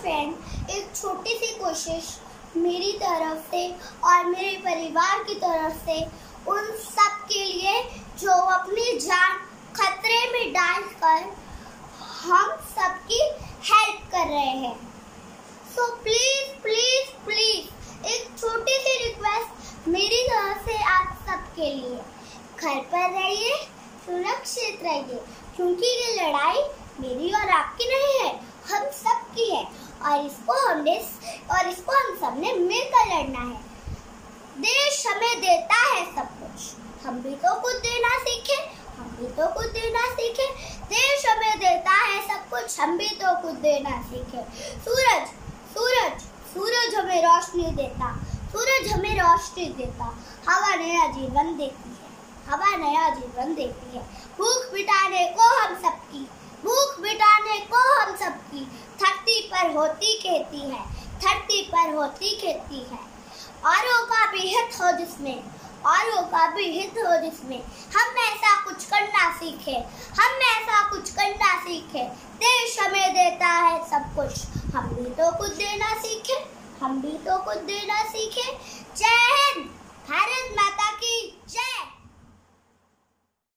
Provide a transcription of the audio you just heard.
Friend, एक छोटी सी कोशिश मेरी तरफ से और मेरे परिवार की तरफ से उन सब के लिए जो अपनी जान खतरे में डालकर हम सबकी हेल्प कर रहे हैं। सो प्लीज प्लीज प्लीज एक छोटी सी रिक्वेस्ट मेरी तरफ से आप सबके लिए, घर पर रहिए, सुरक्षित रहिए, क्योंकि ये लड़ाई मेरी और आपकी नहीं है, हम सबकी है और इसको हम सबने मिलकर लड़ना है। देश हमें देता है सब कुछ, हम भी तो कुछ देना सीखे, हम भी तो कुछ देना सीखे। देश हमें देता है सब कुछ, हम भी तो कुछ देना सीखे। सूरज सूरज सूरज हमें रोशनी देता, सूरज हमें रोशनी देता। हवा नया जीवन देती है, हवा नया जीवन देती है। भूख मिटाने को हम सबकी, भूख मिटाने को हम सबकी धरती पर होती खेती है, धरती पर होती खेती है। औरों का भी हित हो जिसमें, औरों का भी हित हो जिसमें हम ऐसा कुछ करना सीखे, हम ऐसा कुछ करना सीखे। देश हमें देता है सब कुछ, हम भी तो कुछ देना सीखे, हम भी तो कुछ देना सीखे। जय हिंद, भारत माता